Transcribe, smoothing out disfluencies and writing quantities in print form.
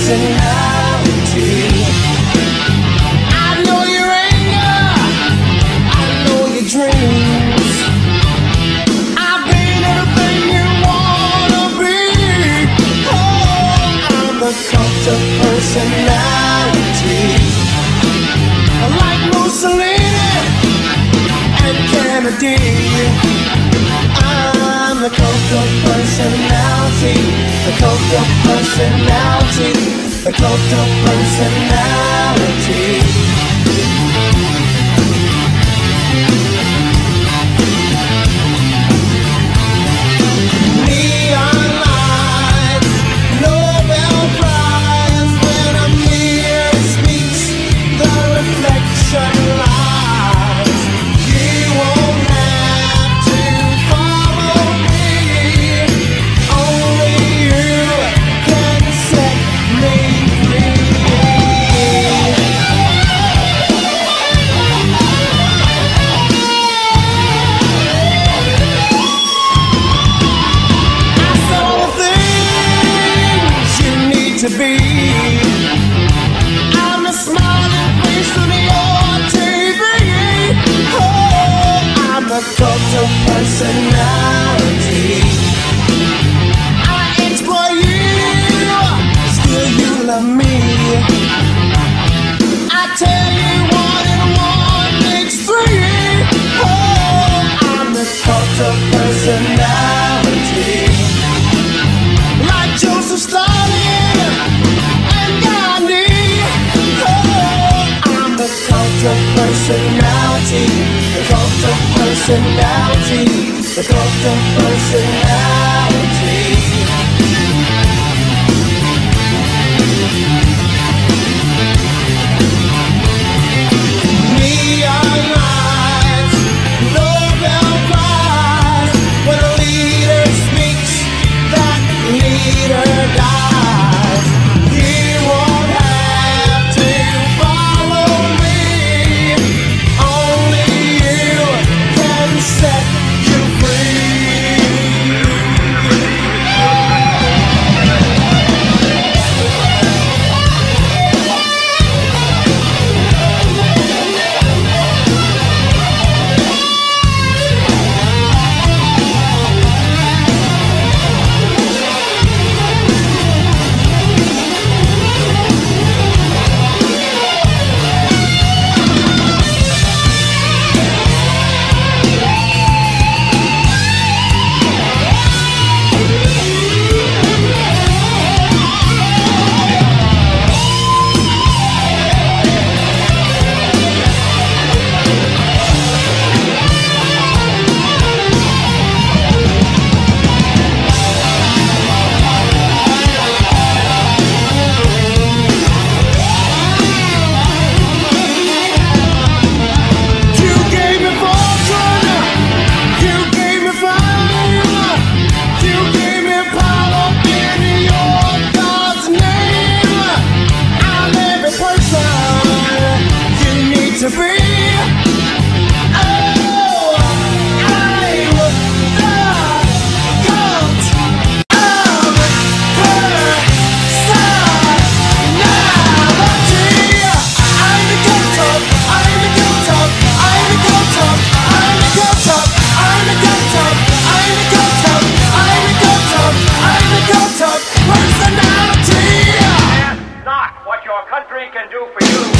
personality. I know your anger, I know your dreams. I've been everything you wanna be. Oh, I'm the cult of personality. Like Mussolini and Kennedy, I'm the cult of personality. The cult of personality. The cult of personality. Neon lights, Nobel Prize. When a mirror speaks, the reflection lies. You won't have to follow me. Only you can set me free. I saw the things you need to be. I'm the smiling face on your TV. Oh, I'm the cult of personality. I exploit you, still you love me. I tell you 1 and 1 makes 3. Oh, I'm the cult of personality. Like Joseph Stalin and Gandhi. Oh, I'm the cult of personality. The cult of personality. The cult of personality. Neon lights, Nobel Prize. When a leader speaks, that leader dies. You won't have to follow me. Only you can set you free. You gave me fortune, you gave me fame, you gave me power in your God's name. I'm every person you need to be. Oh, I'm the cult of personality. I'm the cult of, I'm the cult of, I'm the cult of, I'm the cult of, I'm the cult of, I'm the cult of, I'm the cult of, I'm the cult of personality. Ask not what your country can do for you.